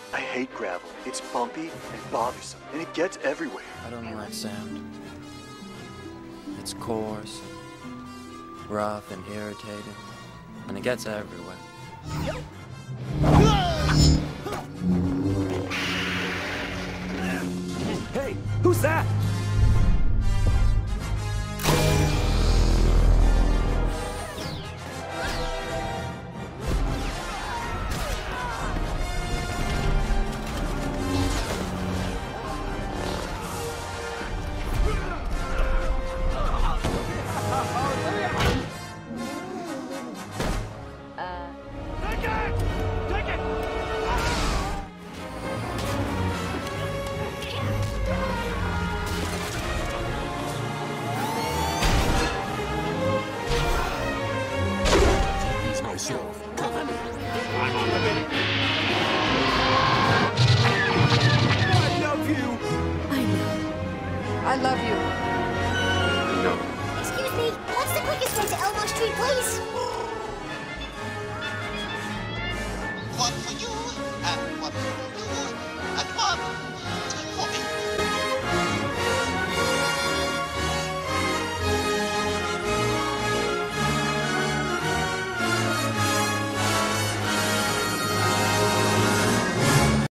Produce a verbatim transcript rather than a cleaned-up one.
I hate gravel. It's bumpy and bothersome, and it gets everywhere. I don't like sand. It's coarse, rough and irritating, and it gets everywhere. Hey, who's that? Myself.